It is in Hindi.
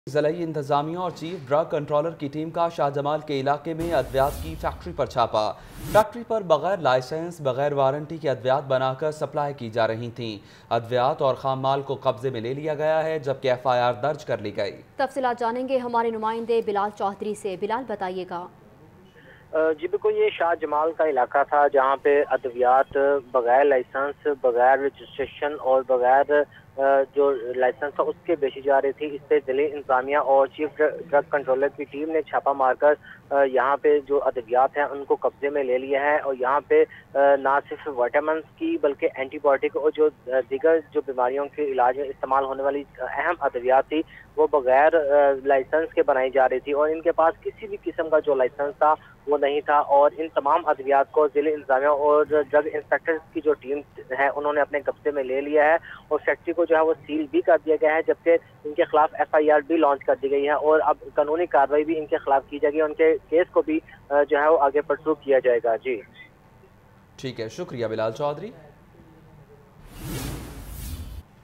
ज़िलाई इंतजामिया और चीफ ड्रग कंट्रोलर की टीम का शाहजमाल के इलाके में अद्वियात की फैक्ट्री पर छापा। फैक्ट्री पर बगैर लाइसेंस बगैर वारंटी की अद्वियात बनाकर सप्लाई की जा रही थीं। अद्वियात और खाम माल को कब्जे में ले लिया गया है, जबकि FIR दर्ज कर ली गई। तफसीलात जानेंगे हमारे नुमाइंदे बिलाल चौधरी से। बिलाल, बताइएगा। जी बिल्कुल, ये शाह जमाल का इलाका था जहाँ पे अद्वियात बगैर लाइसेंस, बगैर रजिस्ट्रेशन और बगैर जो लाइसेंस था उसके बेची जा रही थी। इस पे जिले इंतजामिया और चीफ ड्रग कंट्रोलर की टीम ने छापा मारकर यहाँ पे जो अद्वियात हैं उनको कब्जे में ले लिया है। और यहाँ पे ना सिर्फ विटामिन की बल्कि एंटीबायोटिक और जो दीगर जो बीमारियों के इलाज में इस्तेमाल होने वाली अहम अद्वियात थी वो बगैर लाइसेंस के बनाई जा रही थी और इनके पास किसी भी किस्म का जो लाइसेंस था वो नहीं था। और इन तमाम अद्वियात को जिले इंतजामिया और ड्रग इंस्पेक्टर की जो टीम है उन्होंने अपने कब्जे में ले लिया है और फैक्ट्री को जो है वो सील भी कर दिया गया है, जबकि इनके खिलाफ FIR भी लॉन्च कर दी गई है और अब कानूनी कार्रवाई भी इनके खिलाफ की जाएगी। उनके केस को भी जो है वो आगे परसू किया जाएगा। जी ठीक है, शुक्रिया बिलाल चौधरी।